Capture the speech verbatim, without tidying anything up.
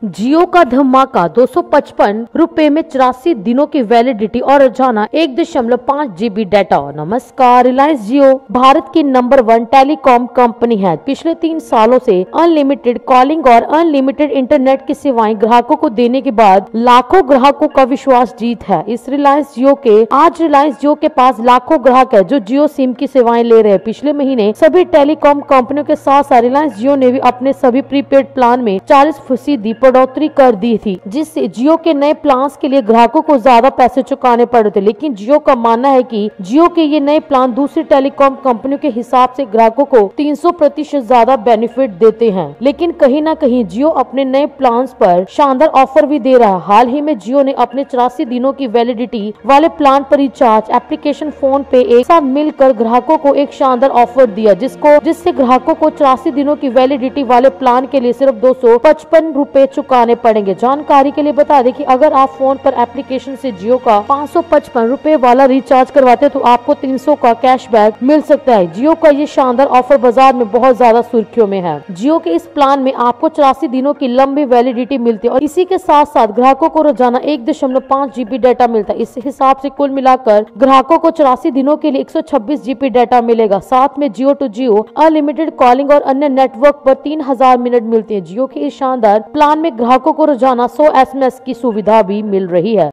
जियो का धमाका दो सौ पचपन रुपए में चौरासी दिनों की वैलिडिटी और रोजाना एक दशमलव पाँच जीबी डाटा। नमस्कार, रिलायंस जियो भारत की नंबर वन टेलीकॉम कंपनी है। पिछले तीन सालों से अनलिमिटेड कॉलिंग और अनलिमिटेड इंटरनेट की सेवाएं ग्राहकों को देने के बाद लाखों ग्राहकों का विश्वास जीत है। इस रिलायंस जियो के आज रिलायंस जियो के पास लाखों ग्राहक है जो जियो सिम की सेवाएं ले रहे हैं। पिछले महीने सभी टेलीकॉम कंपनियों के साथ साथ रिलायंस जियो ने भी अपने सभी प्रीपेड प्लान में चालीस फीसदी बढ़ोतरी कर दी थी, जिससे जियो के नए प्लान के लिए ग्राहकों को ज्यादा पैसे चुकाने पड़े थे। लेकिन जियो का मानना है कि जियो के ये नए प्लान दूसरी टेलीकॉम कंपनियों के हिसाब से ग्राहकों को तीन सौ प्रतिशत ज्यादा बेनिफिट देते हैं। लेकिन कहीं ना कहीं जियो अपने नए प्लान पर शानदार ऑफर भी दे रहा है। हाल ही में जियो ने अपने चौरासी दिनों की वैलिडिटी वाले प्लान पर रिचार्ज एप्लीकेशन फोन पे एक साथ मिलकर ग्राहकों को एक शानदार ऑफर दिया, जिसको जिससे ग्राहकों को चौरासी दिनों की वैलिडिटी वाले प्लान के लिए सिर्फ दो सौ पचपन रूपए चुकाने पड़ेंगे। जानकारी के लिए बता दें कि अगर आप फोन पर एप्लीकेशन से जियो का पाँच सौ पचपन रूपए वाला रिचार्ज करवाते हैं तो आपको तीन सौ का कैशबैक मिल सकता है। जियो का ये शानदार ऑफर बाजार में बहुत ज्यादा सुर्खियों में है। जियो के इस प्लान में आपको चौरासी दिनों की लंबी वैलिडिटी मिलती है और इसी के साथ साथ ग्राहकों को रोजाना एक दशमलव पाँच जीबी डाटा मिलता है। इस हिसाब से कुल मिलाकर ग्राहकों को चौरासी दिनों के लिए एक सौ छब्बीस जीबी डाटा मिलेगा। साथ में Jio to Jio unlimited calling और अन्य नेटवर्क पर तीन हजार मिनट मिलती है। जियो के इस शानदार प्लान में ग्राहकों को रोजाना सौ एस एम एस की सुविधा भी मिल रही है।